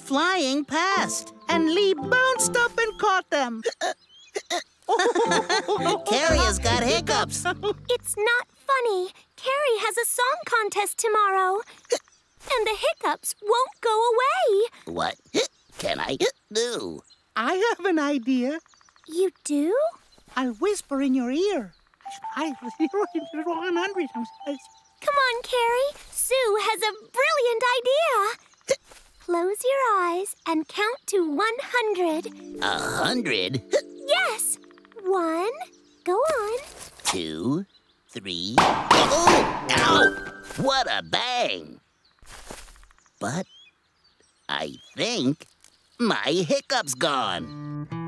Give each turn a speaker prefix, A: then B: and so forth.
A: flying past, and Lee bounced up and caught them. Kerry has got hiccups.
B: It's not funny. Kerry has a song contest tomorrow. And the hiccups won't go away.
A: What can I do?
C: I have an idea.
B: You do?
C: I'll whisper in your ear. 100.
B: Come on, Kerry. Sue has a brilliant idea. Close your eyes and count to 100.
A: 100?
B: Yes. 1. Go on.
A: 2, 3. Oh! Ow! What a bang! But I think my hiccup's gone.